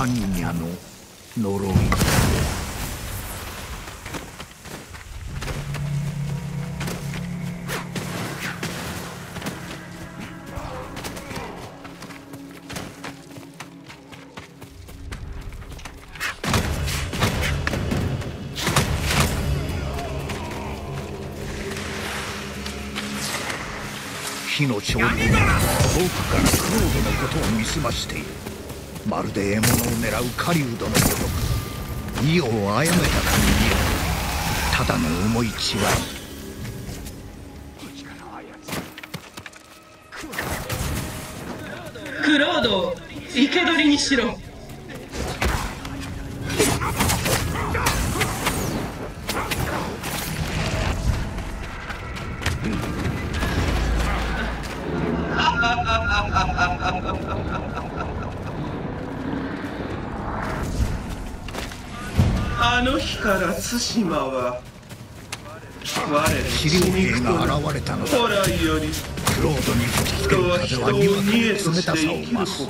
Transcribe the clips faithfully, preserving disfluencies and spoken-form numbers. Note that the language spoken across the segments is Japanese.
ニニャの呪い。火の潮流が遠くからクロードのことを見すましている。まるで獲物を狙う狩人のごとく意を殺めたかに見える。ただの思い違い。 クロードを生け捕りにしろ。あの日から対馬は我ら死竜兵が現れたのだ。 古来よりクロードに吹きつける風はにわかに冷たさを増す。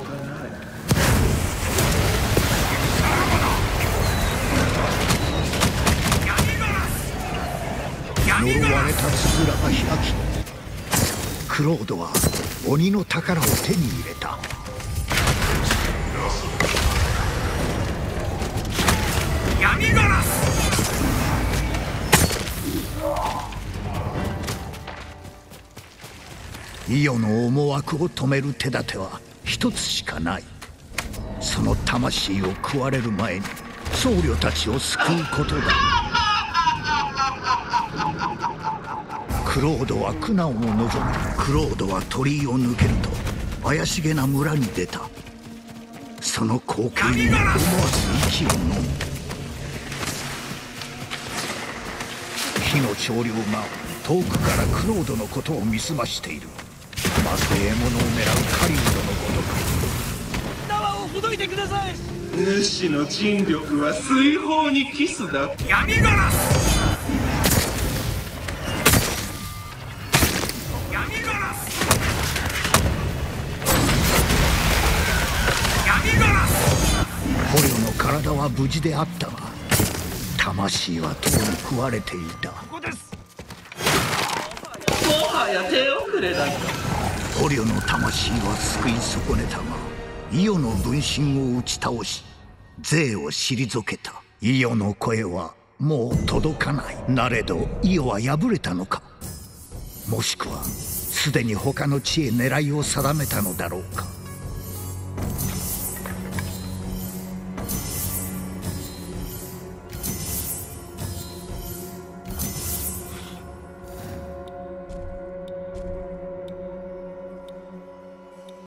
呪われたつづらが開き、クロードは鬼の宝を手に入れた。闇ガラス。イオの思惑を止める手立ては一つしかない。その魂を食われる前に僧侶たちを救うことだ。クロードは苦難を望み、クロードは鳥居を抜けると怪しげな村に出た。その光景に思わず息を飲む。火の潮流が遠くからクロードのことを見すましている。まるで獲物を狙う狩人のごとく。 縄をほどいてください。 主の尽力は水泡にキスだ。 闇ガラス。闇ガラス。闇ガラス。捕虜の体は無事であったが、魂はとうに食われていた。ここです。 もはや手遅れだ。 捕虜の魂は救い損ねたが、イオの分身を打ち倒し税を退けた。イオの声はもう届かない。なれどイオは敗れたのか、もしくはすでに他の地へ狙いを定めたのだろうか。